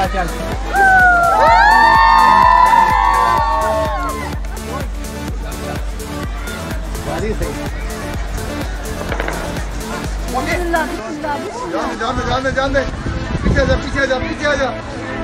चल जान दे पीछे जा पीछे जा पीछे आ जा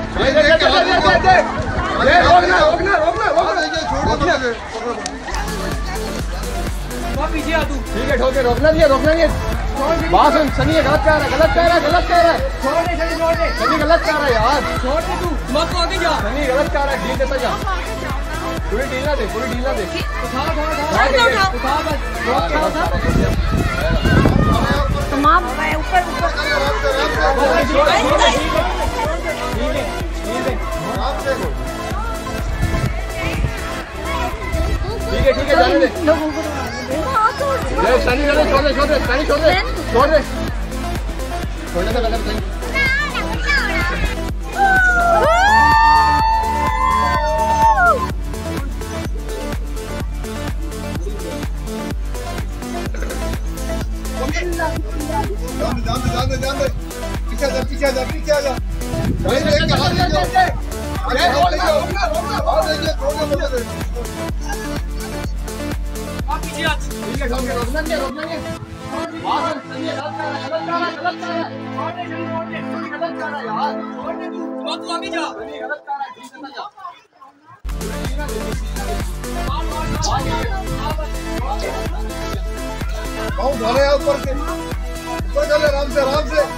पीछे आ तू। ठीक है ठोके रोकना नहीं बात सुन। सनी गलत कह रहा है छोड़ दे सनी गलत कह रहा है यार छोड़ दे तू मत तो आगे जा। सनी गलत कह रहा है ढील देता जा पूरी ढील ना दे तमाम ऊपर ठीक है जाने दे सनी छोड़ दे छोड़ने का गलत नहीं। जान दे पीछे आ जा रोकना नहीं ऊपर चले आराम से